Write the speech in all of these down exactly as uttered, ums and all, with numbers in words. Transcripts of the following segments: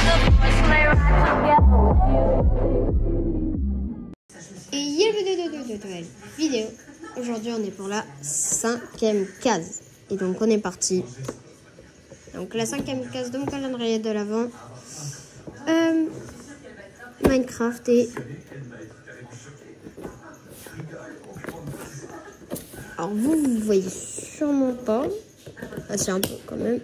Et y'a de nouvelle vidéo. Aujourd'hui, on est pour la cinquième case. Et donc, on est parti. Donc, la cinquième case de mon calendrier de l'Avent. Euh, Minecraft et... Alors, vous, vous voyez sûrement pas. Ah, c'est un peu quand même.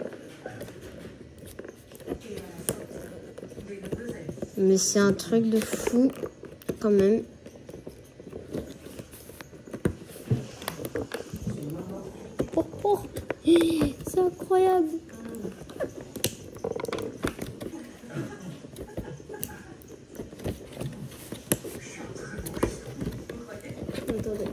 Mais c'est un truc de fou quand même. Oh, oh. C'est incroyable. Attendez.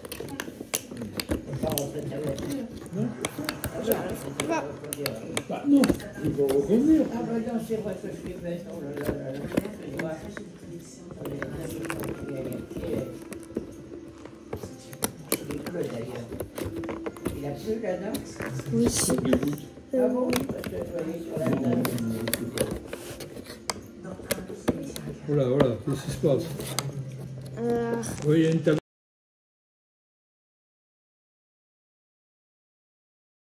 J'arrive pas. Bah non, il va revenir. Ah bah non, c'est vrai que je suis bête. Oh là là là là. Je vois. Il pleut d'ailleurs. Il a plu là-dedans? Oui. Ah bon? Parce que je voyais sur la table. Voilà, voilà, qu'est-ce qui se passe? Euh... Oui, il y a une table.